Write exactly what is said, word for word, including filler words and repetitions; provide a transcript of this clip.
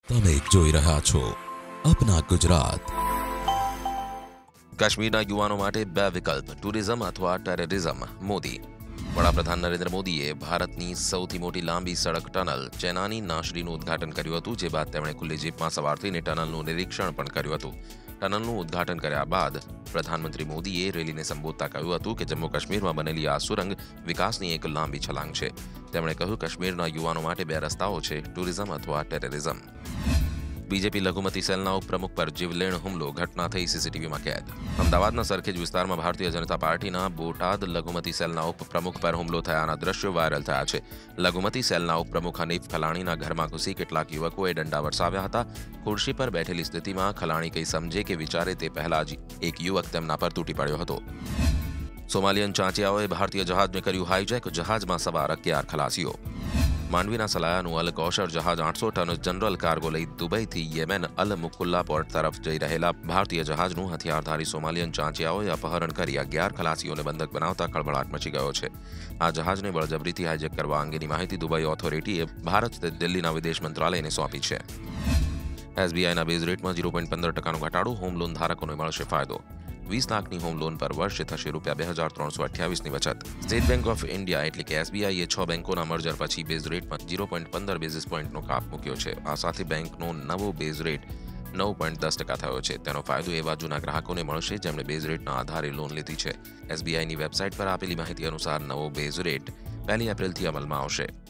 તમે જોઈ રહ્યા છો અપના ગુજરાત. કાશ્મીરના યુવાનો માટે બે વિકલ્પ, ટુરિઝમ અથવા ટેરરિઝમ. મોદી. વડાપ્રધાન નરેન્દ્ર મોદીએ ભારતની સૌથી મોટી લાંબી સડક ટનલ ચેનાની નાશરીનું ઉદ્ઘાટન કર્યું હતું, જે બાદ તેમણે ખુલ્લી જીપમાં સવાર થઈને ટનલનું નિરીક્ષણ પણ કર્યું હતું. ટનલનું ઉદ્ઘાટન કર્યા બાદ પ્રધાનમંત્રી મોદીએ રેલીને સંબોધતા કહ્યું હતું કે જમ્મુ કાશ્મીરમાં બનેલી આ સુરંગ વિકાસની એક લાંબી છલાંગ છે. તેમણે કહ્યું, કાશ્મીરના યુવાનો માટે બે રસ્તાઓ છે, ટુરિઝમ અથવા ટેરરિઝમ. બીજેપી લઘુમતી સેલના ઉપપ્રમુખ પર જીવલેણ હુમલો, ઘટના થઈ સીસીટીવીમાં કેદ. અમદાવાદના સરખેજ વિસ્તારમાં ભારતીય જનતા પાર્ટીના બોટાદ લઘુમતી સેલના ઉપપ્રમુખ પર હુમલો થયાના દ્રશ્યો વાયરલ થયા છે. લઘુમતી સેલના ઉપપ્રમુખ હનીફ ખલાણીના ઘરમાં ઘૂસી કેટલાક યુવકોએ દંડા વરસાવ્યા હતા. ખુરશી પર બેઠેલી સ્થિતિમાં ખલાણી કંઈ સમજે કે વિચારે તે પહેલા જ એક યુવક તેમના પર તૂટી પડ્યો હતો. સોમાલિયન ચાંચિયાઓએ ભારતીય જહાજને કર્યું હાઈજેક, જહાજમાં સવાર અગિયાર ખલાસીઓ. માંડવીના સલાયાનું અલ કૌશર જહાજ આઠસો ટન જનરલ કાર્ગો લઈ દુબઈથી યેમેન અલ મુકુલ્લા પોર્ટ તરફ જઈ રહેલા ભારતીય જહાજનું હથિયારધારી સોમાલિયન ચાંચિયાઓએ અપહરણ કરી અગિયાર ખલાસીઓને બંધક બનાવતા ખળભળાટ મચી ગયો છે. આ જહાજને બળજબરીથી હાઈજેક કરવા અંગેની માહિતી દુબઈ ઓથોરિટીએ ભારત દિલ્હીના વિદેશ મંત્રાલયને સોંપી છે. એસબીઆઈના બેઝ રેટમાં ઝીરો પોઈન્ટ પંદર ટકાનો ઘટાડો, હોમ લોન ધારકોને મળશે ફાયદો. વીસ લાખની હોમ લોન પર વર્ષે થશે રૂપિયા બે હજાર ત્રણસો અઠ્યાવીસની બચત. સ્ટેટ બેંક ઓફ ઇન્ડિયા એટલે કે એસબીઆઈએ છ બેંકોના મર્જર પછી બેઝ રેટમાં ઝીરો પોઈન્ટ પંદર બેઝિસ પોઈન્ટનો કાપ મૂક્યો છે. આ સાથે બેંકનો નવો બેઝ રેટ નવ પોઈન્ટ દસ ટકા થયો છે. તેનો ફાયદો એવા જૂના ગ્રાહકોને મળશે જેમણે બેઝ રેટના આધારે લોન લીધી છે. એસબીઆઈની વેબસાઇટ પર આપેલી માહિતી અનુસાર નવો બેઝ રેટ પહેલી એપ્રિલથી અમલમાં આવશે.